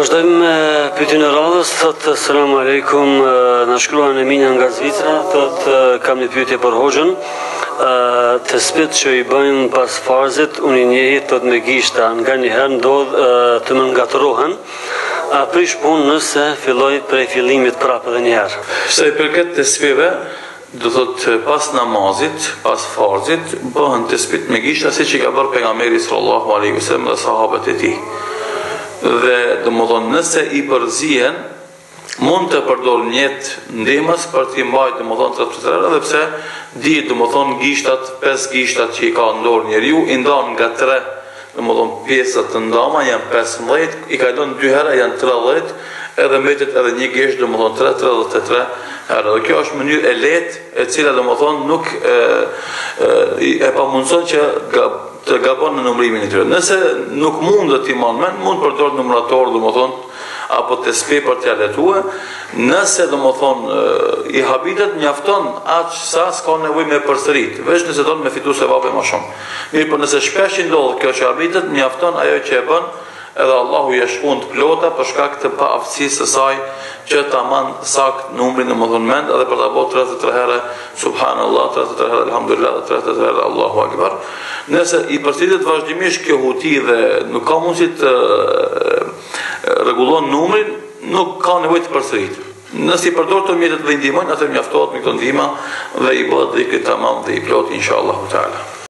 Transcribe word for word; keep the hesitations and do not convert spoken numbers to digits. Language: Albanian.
Vazhdojmë me pyetjen e radhës, thotë selam aleikum, na shkruan Emina nga Zvicra, thotë kam një pyetje për Hoxhën. Të spit që i bëjmë pas farzit, unë i njehi thotë me gishta, nga njëherë ndodh të më ngatërohen, a prish punë nëse filloj prej fillimit prapë edhe njëherë. Sa i përket të spive, do thotë pas namazit, pas farzit, bëhen të spit me gishta si që ka bërë pejgamberi sallallahu alaihi wasallam dhe sahabët e tij. Dhe do më thonë nëse i përzihen mund të përdor mjet ndihmës për t'i mbajtur do më thonë tre herë, edhe pse di do më thonë gishtat, pesë gishtat që i ka në dorë njeriu i ndan nga tre do më thonë pjesët të ndama janë pesëmbëdhjetë, i ka lënë dy herë janë tridhjetë, edhe mbetet edhe një gisht do më thonë tre tridhjetë e tre herë. Dhe kjo është mënyrë e lehtë e cila do më thonë nuk e, e, e pamundson që ga, të gabon në numrimin e tyre. Nëse nuk mund të t'i marrë mend, mund përdor numrator, do më thonë, apo të spi për t'ja letuar. Nëse do më thonë i habitet, mjafton aq sa s'ka nevojë me përsërit, veç nëse don me fitu sevape më shumë. Mirë, por nëse shpesh i ndodh kjo që habitet, mjafton ajo që e bën, edhe Allahu i shpun të plota për shkak të paaftësisë së saj që ta man sakt numrin në më thonë mend, edhe për ta bërë tridhjetë e tre herë subhanallah, tridhjetë e tre herë alhamdulillah, tridhjetë e tre herë Allahu akbar. Nëse i përsëritet vazhdimisht kjo huti dhe nuk ka mundësi të rregullon numrin, nuk ka nevojë të përsëritet. Nëse i përdor të mjetet dhe i ndihmojnë, atë mjaftohet me këto ndihma dhe i bëhet dhikri tamam dhe i plot inshallah taala.